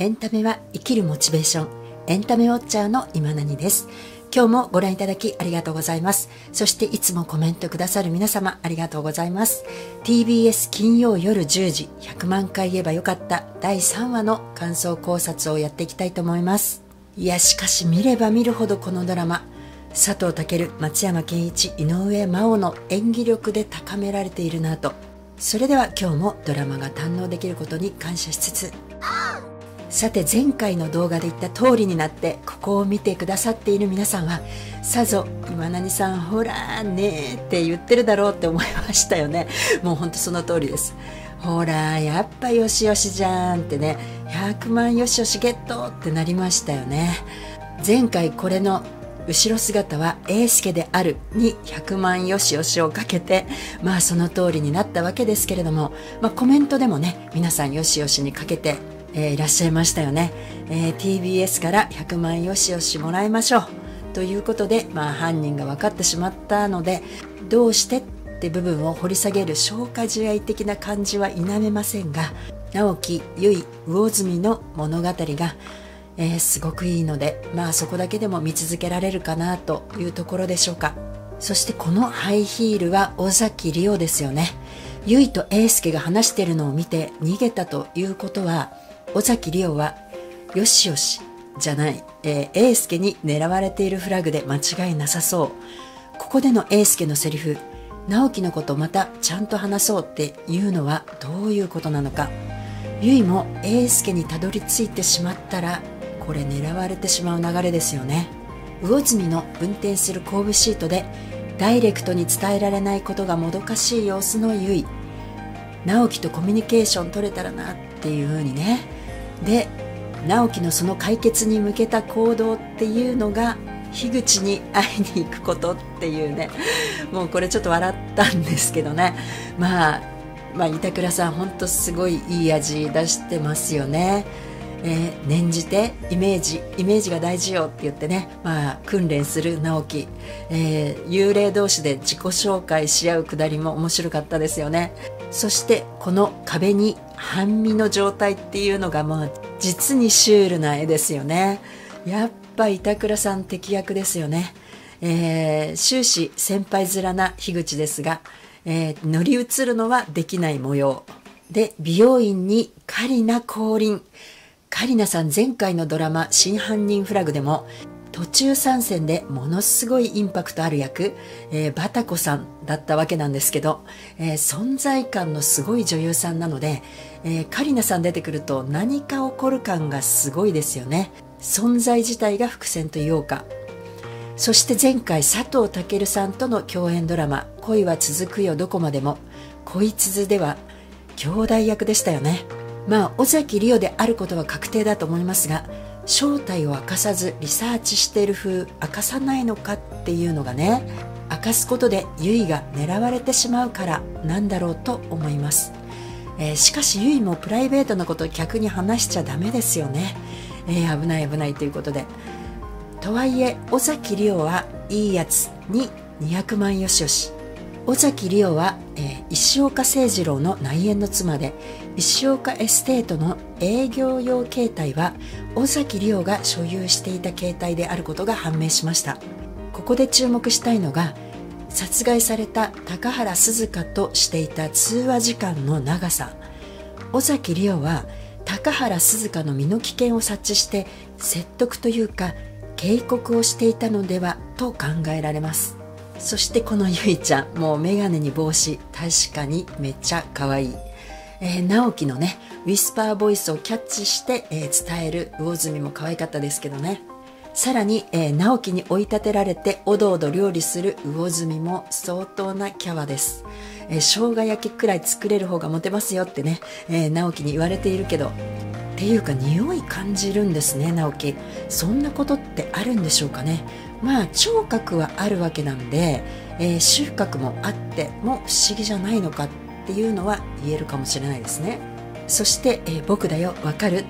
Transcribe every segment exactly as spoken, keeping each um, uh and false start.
エンタメは生きるモチベーション。エンタメウォッチャーの今何です。今日もご覧いただきありがとうございます。そしていつもコメントくださる皆様ありがとうございます。 ティービーエス 金曜夜じゅうじ、ひゃくまんかい言えばよかっただいさんわの感想考察をやっていきたいと思います。いやしかし見れば見るほどこのドラマ、佐藤健、松山ケンイチ、井上真央の演技力で高められているなと。それでは今日もドラマが堪能できることに感謝しつつ、さて前回の動画で言った通りになってここを見てくださっている皆さんはさぞ今何さんほらねーって言ってるだろうって思いましたよね。もうほんとその通りです。ほらやっぱよしよしじゃんってね、ひゃくまんよしよしゲットってなりましたよね。前回これの後ろ姿は英介であるにひゃくまんよしよしをかけて、まあその通りになったわけですけれども、まあ、コメントでもね皆さんよしよしにかけて、えー、いらっしゃいましたよね。えー、ティービーエス からひゃくまんよしよしもらいましょうということで、まあ、犯人が分かってしまったのでどうしてって部分を掘り下げる消化試合的な感じは否めませんが、直樹、結衣、魚住の物語がえー、すごくいいので、まあそこだけでも見続けられるかなというところでしょうか。そしてこのハイヒールは尾崎莉桜ですよね。結衣と英介が話しているのを見て逃げたということは、尾崎莉桜はよしよしじゃない、えー、英介に狙われているフラグで間違いなさそう。ここでの英介のセリフ、直樹のことまたちゃんと話そうっていうのはどういうことなのか。結衣も英介にたどり着いてしまったらこれ狙われてしまう流れですよね。魚住の運転する後部シートでダイレクトに伝えられないことがもどかしい様子の結衣、直樹とコミュニケーション取れたらなっていう風にね。で直樹のその解決に向けた行動っていうのが樋口に会いに行くことっていうね、もうこれちょっと笑ったんですけどね。まあまあ板倉さん本当すごいいい味出してますよね。えー、念じてイメージイメージが大事よって言ってね、まあ、訓練する直樹、えー、幽霊同士で自己紹介し合うくだりも面白かったですよね。そしてこの壁に半身の状態っていうのがまあ実にシュールな絵ですよね。やっぱ板倉さん敵役ですよね。えー、終始先輩面な樋口ですが、えー、乗り移るのはできない模様で、美容院にカリナ降臨。カリナさん前回のドラマ真犯人フラグでも途中参戦でものすごいインパクトある役、えー、バタコさんだったわけなんですけど、えー、存在感のすごい女優さんなので、えー、カリナさん出てくると何か起こる感がすごいですよね。存在自体が伏線と言おうか。そして前回佐藤健さんとの共演ドラマ恋は続くよどこまでも恋続では兄弟役でしたよね。まあ尾崎莉桜であることは確定だと思いますが、正体を明かさずリサーチしている風、明かさないのかっていうのがね、明かすことで結衣が狙われてしまうからなんだろうと思います。えー、しかし結衣もプライベートなことを客に話しちゃダメですよね。えー、危ない危ないということで。とはいえ尾崎莉桜はいいやつににひゃくまんよしよし。尾崎莉桜は、えー、石岡清次郎の内縁の妻で、石岡エステートの営業用携帯は尾崎莉桜が所有していた携帯であることが判明しました。ここで注目したいのが、殺害された高原涼香としていた通話時間の長さ。尾崎莉桜は高原涼香の身の危険を察知して説得というか警告をしていたのではと考えられます。そしてこのゆいちゃん、もうメガネに帽子、確かにめっちゃ可愛い。えー、直樹のねウィスパーボイスをキャッチして、えー、伝える魚住も可愛かったですけどね。さらに、えー、直樹に追い立てられておどおど料理する魚住も相当なキャワです。えー、生姜焼きくらい作れる方がモテますよってね、えー、直樹に言われているけど、っていうか匂い感じるんですね直樹。そんなことってあるんでしょうかね。まあ聴覚はあるわけなんで、えー、収穫もあっても不思議じゃないのかっていうのは言えるかもしれないですね。そして、えー、僕だよわかるって、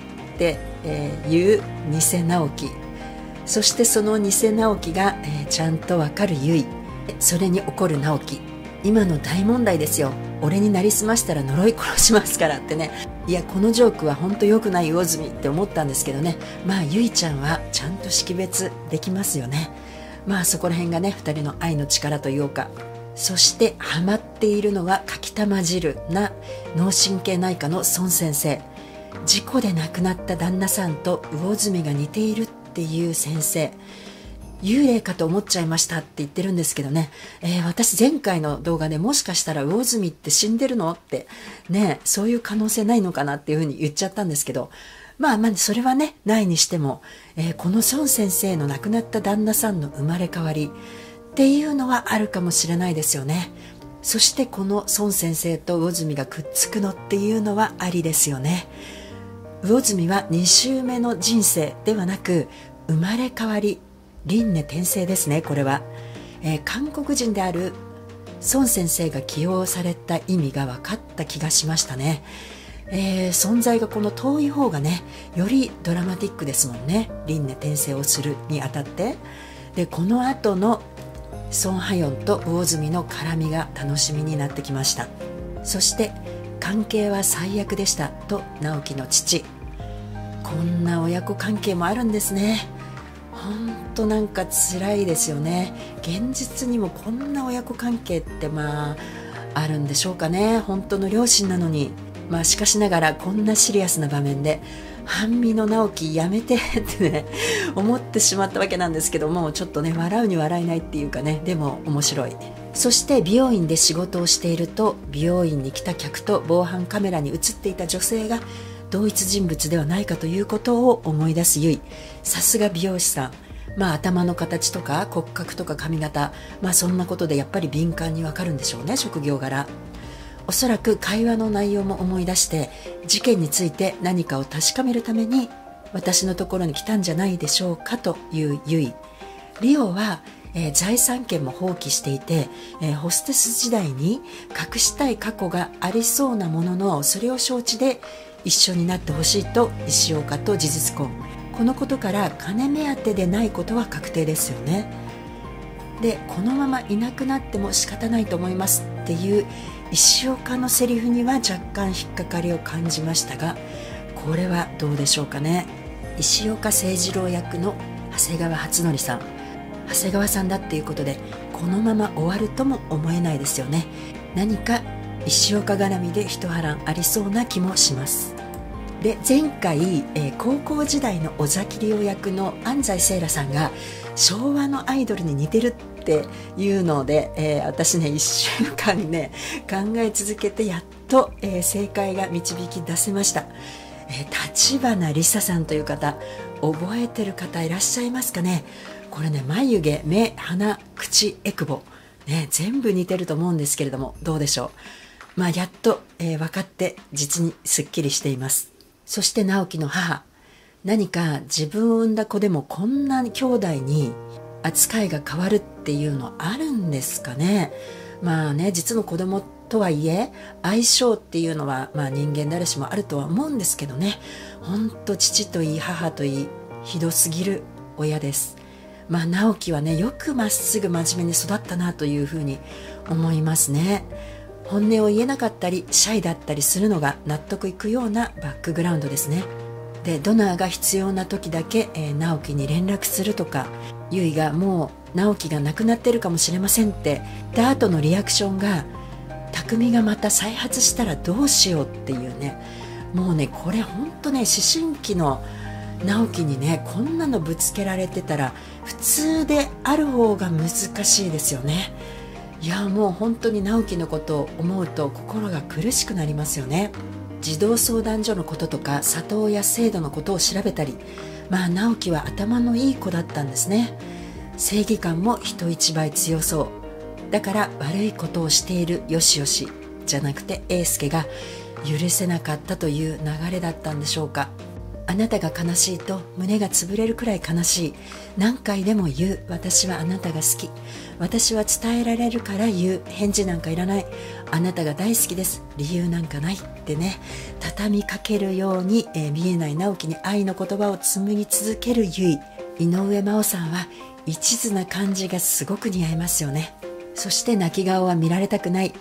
えー、言う偽直樹。そしてその偽直樹が、えー、ちゃんとわかる結衣。それに怒る直樹。今の大問題ですよ。 俺になりすましたら呪い殺しますからってね。いや、このジョークは本当良くない魚住って思ったんですけどね。まあゆいちゃんはちゃんと識別できますよね。まあそこら辺がね、ふたりの愛の力というか。そしてハマっているのはかきたま汁な脳神経内科の孫先生。事故で亡くなった旦那さんと魚住が似ているっていう先生。幽霊かと思っちゃいましたって言ってるんですけどね、えー、私前回の動画でもしかしたら魚住って死んでるのってね、そういう可能性ないのかなっていうふうに言っちゃったんですけど、まあまあそれはねないにしても、えー、この孫先生の亡くなった旦那さんの生まれ変わりっていうのはあるかもしれないですよね。そしてこの孫先生と魚住がくっつくのっていうのはありですよね。魚住はに周目の人生ではなく生まれ変わり、輪廻転生ですね。これは、えー、韓国人である孫先生が起用された意味が分かった気がしましたね。えー、存在がこの遠い方がねよりドラマティックですもんね。輪廻転生をするにあたって。でこの後のソン・ハヨンと魚住の絡みが楽しみになってきました。そして関係は最悪でしたと直樹の父。こんな親子関係もあるんですね。本当なんか辛いですよね。現実にもこんな親子関係ってまああるんでしょうかね。本当の両親なのに。まあしかしながらこんなシリアスな場面で半身の直樹やめてってね思ってしまったわけなんですけども、ちょっとね笑うに笑えないっていうかね、でも面白い。そして美容院で仕事をしていると、美容院に来た客と防犯カメラに映っていた女性が同一人物ではないかということを思い出すゆい。さすが美容師さん。まあ頭の形とか骨格とか髪型、まあそんなことでやっぱり敏感にわかるんでしょうね、職業柄。おそらく会話の内容も思い出して事件について何かを確かめるために私のところに来たんじゃないでしょうかというゆい。リオは、えー、財産権も放棄していて、えー、ホステス時代に隠したい過去がありそうなものの、それを承知で一緒になってほしいと石岡と事実婚。このことから金目当てでないことは確定ですよね。でこのままいなくなっても仕方ないと思いますっていう石岡のセリフには若干引っかかりを感じましたが、これはどうでしょうかね。石岡清次郎役の長谷川初則さん、長谷川さんだっていうことでこのまま終わるとも思えないですよね。何か石岡絡みで一波乱ありそうな気もします。で前回、えー、高校時代の尾崎莉桜役の安西聖羅さんが昭和のアイドルに似てるっていうので、えー、私ねいっしゅうかんね考え続けてやっと、えー、正解が導き出せました。えー、立花梨沙さんという方、覚えてる方いらっしゃいますかね。これね眉毛、目、鼻、口、えくぼ、ね、全部似てると思うんですけれども、どうでしょう。まあやっと、えー、分かって実にすっきりしています。そして直樹の母、何か自分を産んだ子でもこんな兄弟に扱いが変わるっていうのあるんですかね。まあね、実の子供とはいえ相性っていうのは、まあ、人間誰しもあるとは思うんですけどね、ほんと父といい母といいひどすぎる親です。まあ直樹はねよくまっすぐ真面目に育ったなというふうに思いますね。本音を言えなかったりシャイだったりするのが納得いくようなバックグラウンドですね。でドナーが必要な時だけ、えー、直樹に連絡するとか、ゆいがもう直樹が亡くなってるかもしれませんって言った後のリアクションが、匠がまた再発したらどうしようっていうね、もうねこれほんとね思春期の直樹にねこんなのぶつけられてたら普通である方が難しいですよね。いやもう本当に直樹のことを思うと心が苦しくなりますよね。児童相談所のこととか里親制度のことを調べたり、まあ直樹は頭のいい子だったんですね。正義感も人一倍強そう。だから悪いことをしているよしよしじゃなくて英介が許せなかったという流れだったんでしょうか。あなたが悲しいと胸が潰れるくらい悲しい。何回でも言う。私はあなたが好き。私は伝えられるから言う。返事なんかいらない。あなたが大好きです。理由なんかないってね、畳みかけるように、えー、見えない直樹に愛の言葉を紡ぎ続けるゆい。井上真央さんは一途な感じがすごく似合いますよね。そして泣き顔は見られたくない。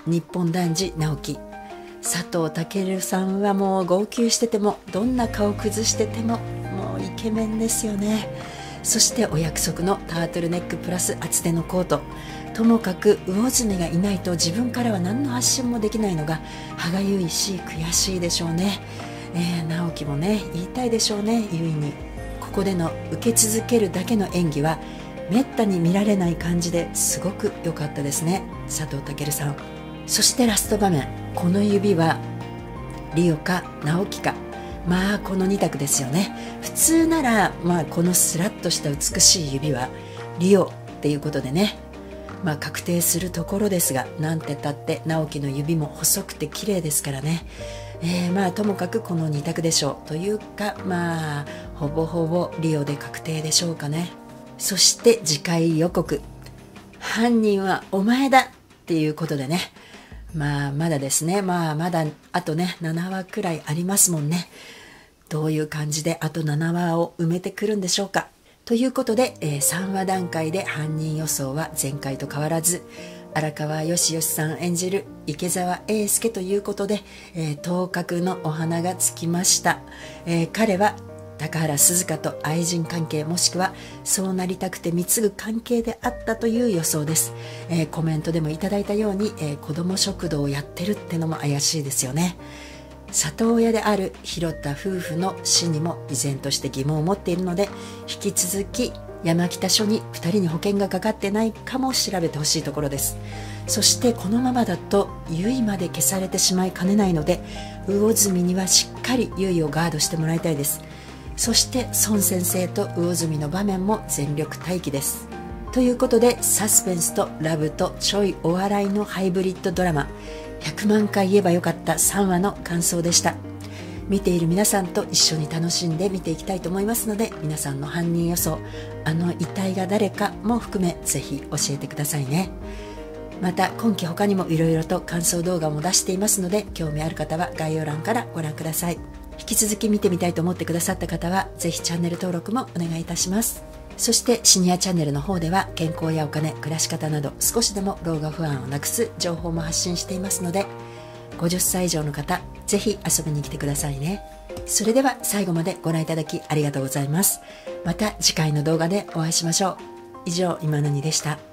日本男児直樹。佐藤健さんはもう号泣してても、どんな顔崩しててももうイケメンですよね。そしてお約束のタートルネックプラス厚手のコート。ともかく魚住がいないと自分からは何の発信もできないのが歯がゆいし悔しいでしょうね。えー、直樹もね言いたいでしょうね、ゆいに。ここでの受け続けるだけの演技はめったに見られない感じですごく良かったですね、佐藤健さん。そしてラスト場面、この指はリオか直樹か。まあこのに択ですよね。普通なら、まあ、このスラッとした美しい指はリオっていうことでね、まあ確定するところですが、なんてったって直樹の指も細くて綺麗ですからね。えー、まあともかくこのに択でしょうというか、まあほぼほぼリオで確定でしょうかね。そして次回予告、犯人はお前だっていうことでね、まあまだですね、まあまだあとねななわくらいありますもんね。どういう感じであとななわを埋めてくるんでしょうか。ということで、えー、さんわ段階で犯人予想は前回と変わらず荒川よしよしさん演じる池澤英介ということで、えー、頭角のお花がつきました。えー、彼は高原涼香と愛人関係、もしくはそうなりたくて貢ぐ関係であったという予想です。えー、コメントでもいただいたように、えー、子ども食堂をやってるってのも怪しいですよね。里親である広田夫婦の死にも依然として疑問を持っているので、引き続き山北署にふたりに保険がかかってないかも調べてほしいところです。そしてこのままだとゆいまで消されてしまいかねないので、魚住にはしっかりゆいをガードしてもらいたいです。そして孫先生と魚住の場面も全力待機です。ということで、サスペンスとラブとちょいお笑いのハイブリッドドラマ、ひゃくまんかい言えばよかったさんわの感想でした。見ている皆さんと一緒に楽しんで見ていきたいと思いますので、皆さんの犯人予想、あの遺体が誰かも含めぜひ教えてくださいね。また今期他にもいろいろと感想動画も出していますので、興味ある方は概要欄からご覧ください。引き続き見てみたいと思ってくださった方はぜひチャンネル登録もお願いいたします。そしてシニアチャンネルの方では健康やお金、暮らし方など少しでも老後不安をなくす情報も発信していますので、ごじゅっさい以上の方ぜひ遊びに来てくださいね。それでは最後までご覧いただきありがとうございます。また次回の動画でお会いしましょう。以上、今何でした。